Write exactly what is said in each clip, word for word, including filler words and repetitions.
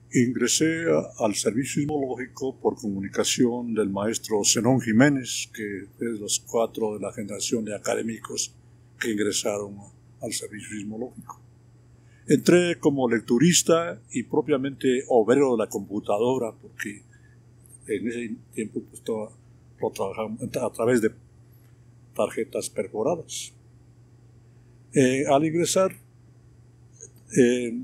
Ingresé a, al servicio sismológico por comunicación del maestro Zenón Jiménez, que es de los cuatro de la generación de académicos que ingresaron a, al servicio sismológico. Entré como lecturista y propiamente obrero de la computadora, porque en ese tiempo pues, todo, lo trabajamos a través de tarjetas perforadas. Eh, al ingresar eh,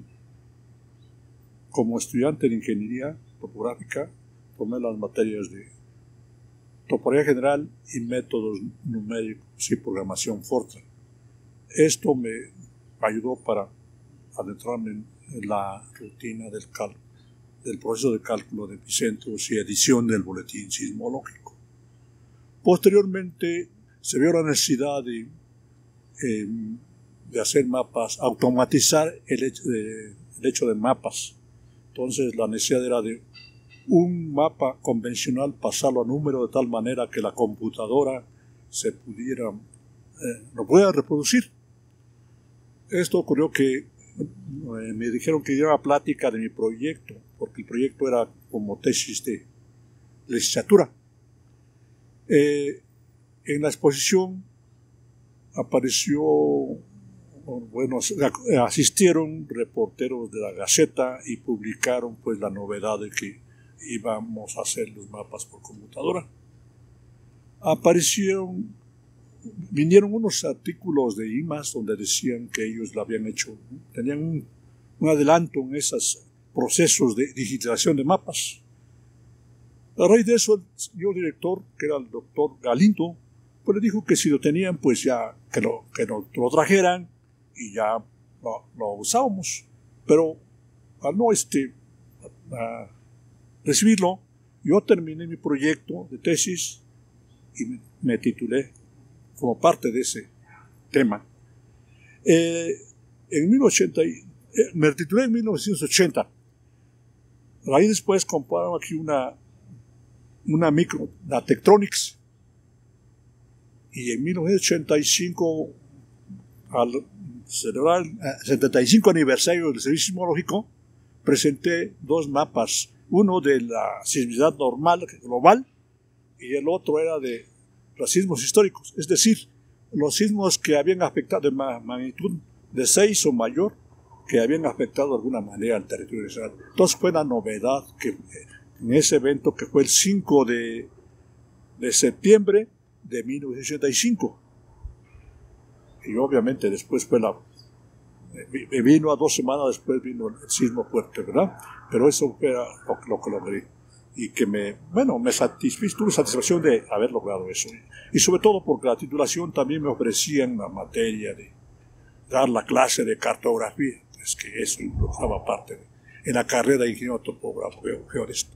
como estudiante de ingeniería topográfica, tomé las materias de topografía general y métodos numéricos y programación Fortran. Esto me ayudó para adentrarme en la rutina del, cal, del proceso de cálculo de epicentros y edición del boletín sismológico. Posteriormente se vio la necesidad de, eh, de hacer mapas, automatizar el hecho de, el hecho de mapas. Entonces la necesidad era de un mapa convencional pasarlo a número de tal manera que la computadora se pudiera, eh, lo pudiera reproducir. Esto ocurrió que eh, me dijeron que diera plática de mi proyecto, porque el proyecto era como tesis de licenciatura. Eh, en la exposición apareció, bueno, asistieron reporteros de la Gaceta y publicaron pues la novedad de que íbamos a hacer los mapas por computadora. Aparecieron, vinieron unos artículos de I M A S donde decían que ellos lo habían hecho, tenían un, un adelanto en esos procesos de digitalización de mapas. A raíz de eso, el señor director, que era el doctor Galindo, pues le dijo que si lo tenían, pues ya que lo, que lo, lo trajeran y ya lo, lo usábamos. Pero al no este, a recibirlo, yo terminé mi proyecto de tesis y me, me titulé como parte de ese tema. Eh, en mil ochenta, eh, me titulé en mil novecientos ochenta. Ahí después compraron aquí una, una micro, la Tektronix. Y en mil novecientos ochenta y cinco, al celebrar el setenta y cinco aniversario del servicio sismológico, presenté dos mapas, uno de la sismicidad normal global y el otro era de los sismos históricos, es decir, los sismos que habían afectado de magnitud de seis o mayor, que habían afectado de alguna manera al territorio nacional. Entonces fue una novedad que en ese evento que fue el cinco de, de septiembre de mil novecientos ochenta y cinco. Y obviamente después fue la... vino a dos semanas después vino el sismo fuerte, ¿verdad? Pero eso fue lo, lo que logré. Y que me, bueno, me satisfiz, tuve satisfacción de haber logrado eso. Y sobre todo porque la titulación también me ofrecían la materia de dar la clase de cartografía. Es que eso incluía parte de, en la carrera de ingeniero topógrafo geodesta.